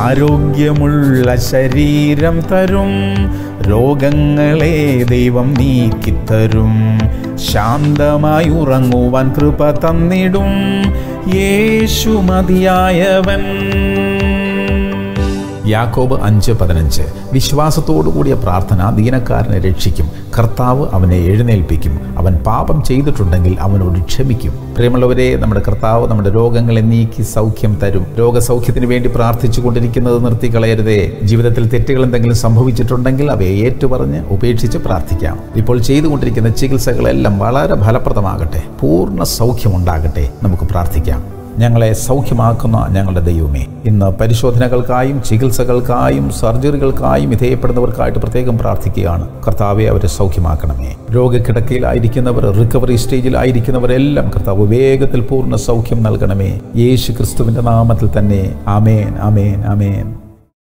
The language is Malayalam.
ആരോഗ്യമുള്ള ശരീരം തരും, രോഗങ്ങളെ ദൈവം നീക്കിത്തരും. ശാന്തമായി ഉറങ്ങുവാൻ കൃപ തന്നിടും, യേശു മതിയായവൻ. യാക്കോബ് 5:15. വിശ്വാസത്തോടു കൂടിയ പ്രാർത്ഥന ദീനക്കാരനെ രക്ഷിക്കും. കർത്താവ് അവനെ എഴുന്നേൽപ്പിക്കും. അവൻ പാപം ചെയ്തിട്ടുണ്ടെങ്കിൽ അവനോട് ക്ഷമിക്കും. പ്രിയമുള്ളവരെ, നമ്മുടെ കർത്താവ് നമ്മുടെ രോഗങ്ങളെ നീക്കി സൗഖ്യം തരും. രോഗസൗഖ്യത്തിന് വേണ്ടി പ്രാർത്ഥിച്ചു കൊണ്ടിരിക്കുന്നത് നിർത്തിക്കളയരുതേ. ജീവിതത്തിൽ തെറ്റുകൾ എന്തെങ്കിലും സംഭവിച്ചിട്ടുണ്ടെങ്കിൽ അവയെ ഏറ്റുപറഞ്ഞ് ഉപേക്ഷിച്ച് പ്രാർത്ഥിക്കാം. ഇപ്പോൾ ചെയ്തുകൊണ്ടിരിക്കുന്ന ചികിത്സകളെല്ലാം വളരെ ഫലപ്രദമാകട്ടെ, പൂർണ്ണ സൗഖ്യമുണ്ടാകട്ടെ. നമുക്ക് പ്രാർത്ഥിക്കാം. ഞങ്ങളെ സൗഖ്യമാക്കുന്ന ഞങ്ങളുടെ ദൈവമേ, ഇന്ന് പരിശോധനകൾക്കായും ചികിത്സകൾക്കായും സർജറികൾക്കായും വിധേയപ്പെടുന്നവർക്കായിട്ട് പ്രത്യേകം പ്രാർത്ഥിക്കുകയാണ്. കർത്താവെ, അവരെ സൗഖ്യമാക്കണമേ. രോഗക്കിടക്കയിലായിരിക്കുന്നവർ, റിക്കവറി സ്റ്റേജിലായിരിക്കുന്നവരെല്ലാം കർത്താവ് വേഗത്തിൽ പൂർണ്ണ സൗഖ്യം നൽകണമേ. യേശു ക്രിസ്തുവിൻ്റെ നാമത്തിൽ തന്നെ. ആമേൻ, ആമേൻ, ആമേൻ.